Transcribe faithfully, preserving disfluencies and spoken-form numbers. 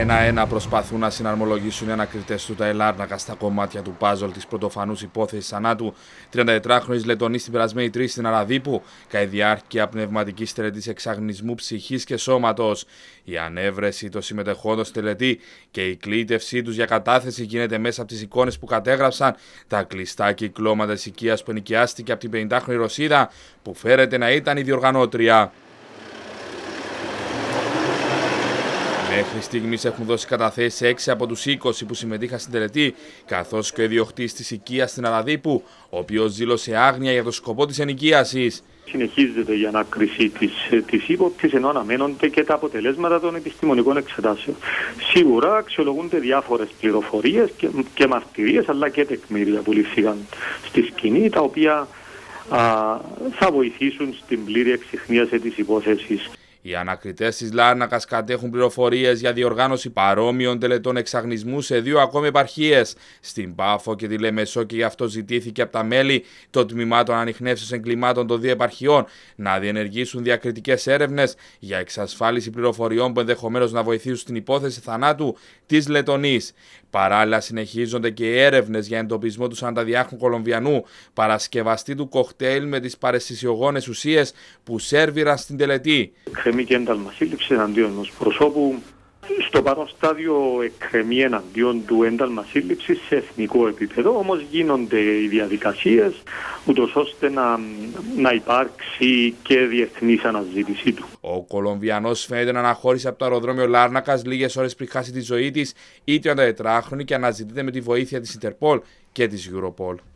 Ένα-ένα προσπαθούν να συναρμολογήσουν οι ανακριτές του τα Λάρνακα στα κομμάτια του πάζολ της πρωτοφανούς υπόθεσης θανάτου τριαντατετράχρονης Λετονής την περασμένη Τρίτη στην Αραδίπου, κατά διάρκεια πνευματικής τελετής εξαγνισμού ψυχής και σώματος. Η ανέβρεση των συμμετεχόντων στη τελετή και η κλήτευσή τους για κατάθεση γίνεται μέσα από τις εικόνες που κατέγραψαν τα κλειστά κυκλώματα της οικίας που ενοικιάστηκε από την πενηντάχρονη Ρωσίδα, που φέρεται να ήταν η διοργανώτρια. Μέχρι στιγμής έχουν δώσει καταθέσεις έξι από τους είκοσι που συμμετείχαν στην τελετή, καθώς και ο ιδιοκτήτης της οικίας στην Αραδίπου, ο οποίος δήλωσε άγνοια για το σκοπό της ενοικίασης. Συνεχίζεται η ανάκριση της, της ύποπτης, ενώ αναμένονται και τα αποτελέσματα των επιστημονικών εξετάσεων. Σίγουρα αξιολογούνται διάφορες πληροφορίες και, και μαρτυρίες, αλλά και τεκμήρια που ληφθήκαν στη σκηνή, τα οποία α, θα βοηθήσουν στην πλήρη εξιχνίαση της υπόθεσης. Οι ανακριτές της Λάρνακας κατέχουν πληροφορίες για διοργάνωση παρόμοιων τελετών εξαγνισμού σε δύο ακόμη επαρχίες, στην Πάφο και τη Λεμεσό, και γι' αυτό ζητήθηκε από τα μέλη των τμήματων ανιχνεύσεως εγκλημάτων των δύο επαρχιών να διενεργήσουν διακριτικές έρευνες για εξασφάλιση πληροφοριών που ενδεχομένως να βοηθήσουν στην υπόθεση θανάτου της Λετονής. Παράλληλα, συνεχίζονται και οι έρευνες για εντοπισμό του σαρανταδυάχρονου Κολομβιανού παρασκευαστή του κοκτέιλ με τις παραισθησιογόνες ουσίες που σέρβιραν στην τελετή. Εκκρεμεί και ένταλμα σύλληψης εναντίον ενός προσώπου. Στο παρόν στάδιο εκκρεμεί εναντίον του ένταλμα σύλληψης σε εθνικό επίπεδο, όμως γίνονται οι διαδικασίες ούτως ώστε να, να υπάρξει και διεθνής αναζήτησή του. Ο Κολομβιανός φαίνεται να αναχώρησε από το αεροδρόμιο Λάρνακας λίγες ώρες πριν χάσει τη ζωή της η τριαντατετράχρονη και αναζητείται με τη βοήθεια της Ιντερπολ και της Europol.